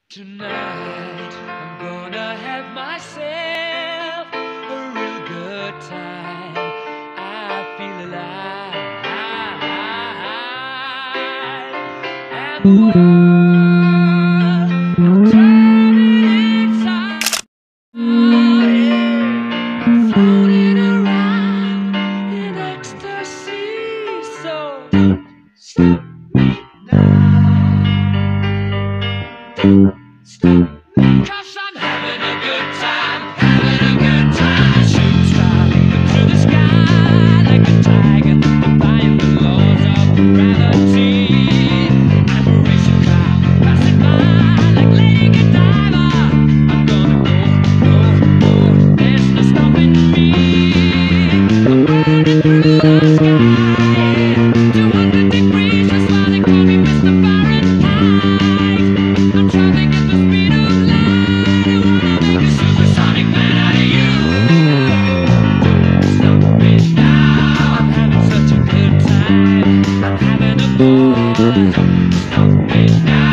Tonight I'm gonna have myself a real good time. I feel alive, and the world I'm turning inside. I'm floating around in ecstasy. So don't stop me now. Stop me, 'cause I'm having a good time, having a good time. Shooting star leaping through the sky like a tiger, defying the laws of gravity. I'm a racing car passing by like Lady Godiva. I'm gonna go, go, go. There's no stopping me. I'm burning through the sky. 200 degrees, that's why they call me Mr. Fahrenheit. I'm traveling at the speed of light. I wanna make a supersonic man out of you. Don't stop me now. I'm having such a good time. I'm having a ball. Don't stop me now.